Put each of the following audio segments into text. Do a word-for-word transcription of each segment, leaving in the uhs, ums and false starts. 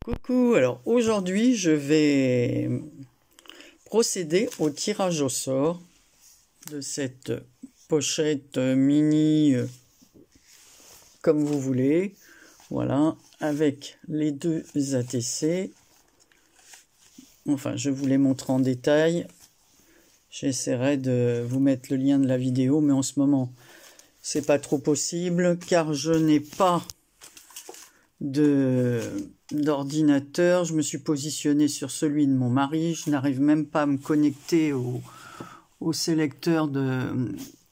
Coucou, alors aujourd'hui je vais procéder au tirage au sort de cette pochette mini euh, comme vous voulez, voilà, avec les deux A T C. Enfin, je vous les montre en détail. J'essaierai de vous mettre le lien de la vidéo, mais en ce moment c'est pas trop possible car je n'ai pas de d'ordinateur. Je me suis positionné sur celui de mon mari. Je n'arrive même pas à me connecter au, au sélecteur de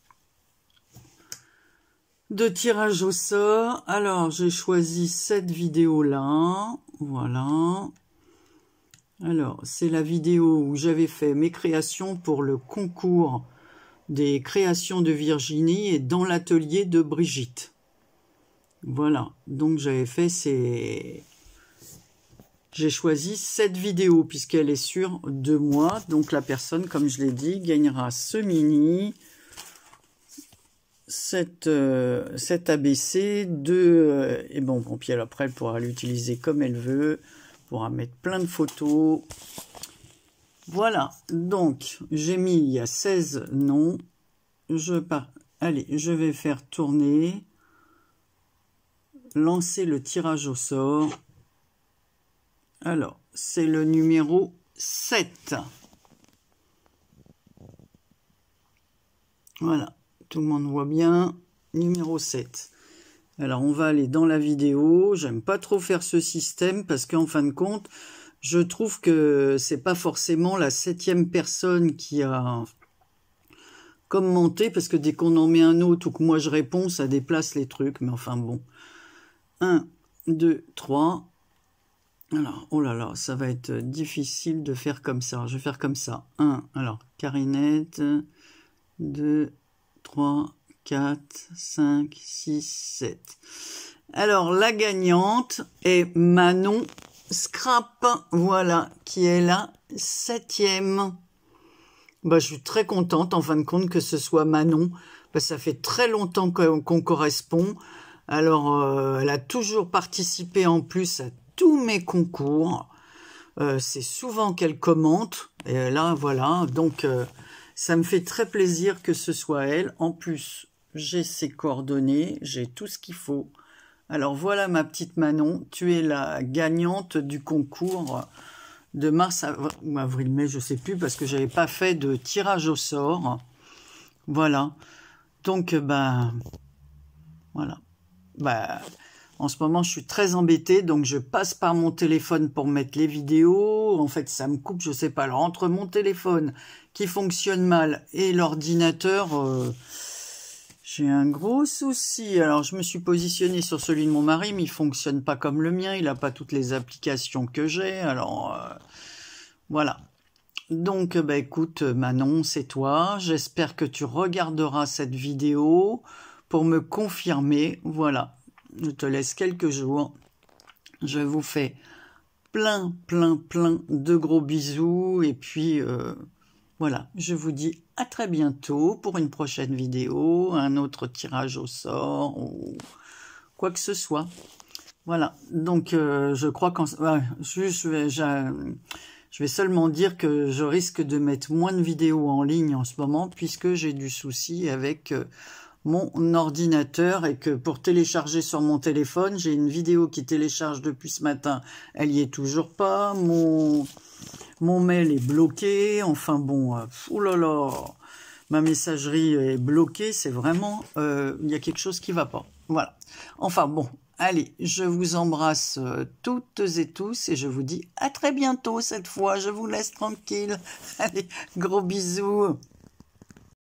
de tirage au sort. Alors j'ai choisi cette vidéo là, voilà. Alors c'est la vidéo où j'avais fait mes créations pour le concours des créations de Virginie et dans l'atelier de Brigitte. Voilà, donc j'avais fait ces... J'ai choisi cette vidéo puisqu'elle est sur deux mois. Donc la personne, comme je l'ai dit, gagnera ce mini, cette, euh, cet A B C, deux... Euh, et bon, bon, puis après, elle pourra l'utiliser comme elle veut, pourra mettre plein de photos. Voilà, donc j'ai mis, il y a seize noms. Je pars... Allez, je vais faire tourner... lancer le tirage au sort. Alors, c'est le numéro sept. Voilà, tout le monde voit bien. Numéro sept. Alors, on va aller dans la vidéo. J'aime pas trop faire ce système parce qu'en fin de compte, je trouve que c'est pas forcément la septième personne qui a commenté, parce que dès qu'on en met un autre ou que moi je réponds, ça déplace les trucs. Mais enfin bon. un, deux, trois. Alors, oh là là, ça va être difficile de faire comme ça. Je vais faire comme ça. un, alors, Carinette. deux, trois, quatre, cinq, six, sept. Alors, la gagnante est Manon Scrap. Voilà, qui est la septième. Bah, je suis très contente, en fin de compte, que ce soit Manon. Bah, ça fait très longtemps qu'on qu'on correspond. Alors, euh, elle a toujours participé en plus à tous mes concours. Euh, c'est souvent qu'elle commente. Et là, voilà. Donc, euh, ça me fait très plaisir que ce soit elle. En plus, j'ai ses coordonnées. J'ai tout ce qu'il faut. Alors, voilà ma petite Manon. Tu es la gagnante du concours de mars ou avril-mai, je ne sais plus, parce que je n'avais pas fait de tirage au sort. Voilà. Donc, ben, voilà. Bah, en ce moment, je suis très embêtée, donc je passe par mon téléphone pour mettre les vidéos. En fait, ça me coupe, je sais pas. Alors, entre mon téléphone qui fonctionne mal et l'ordinateur, euh, j'ai un gros souci. Alors, je me suis positionnée sur celui de mon mari, mais il fonctionne pas comme le mien. Il n'a pas toutes les applications que j'ai. Alors, euh, voilà. Donc, bah, écoute, Manon, c'est toi. J'espère que tu regarderas cette vidéo pour me confirmer. Voilà, je te laisse quelques jours. Je vous fais plein, plein, plein de gros bisous. Et puis, euh, voilà, je vous dis à très bientôt pour une prochaine vidéo, un autre tirage au sort ou quoi que ce soit. Voilà, donc euh, je crois qu'en... Ouais, je, je, vais, je, je vais seulement dire que je risque de mettre moins de vidéos en ligne en ce moment puisque j'ai du souci avec... Euh, mon ordinateur et que pour télécharger sur mon téléphone, j'ai une vidéo qui télécharge depuis ce matin, elle y est toujours pas, mon, mon mail est bloqué, enfin bon, euh, oulala, ma messagerie est bloquée, c'est vraiment, euh, il y a quelque chose qui va pas, voilà. Enfin bon, allez, je vous embrasse toutes et tous et je vous dis à très bientôt cette fois, je vous laisse tranquille, allez, gros bisous.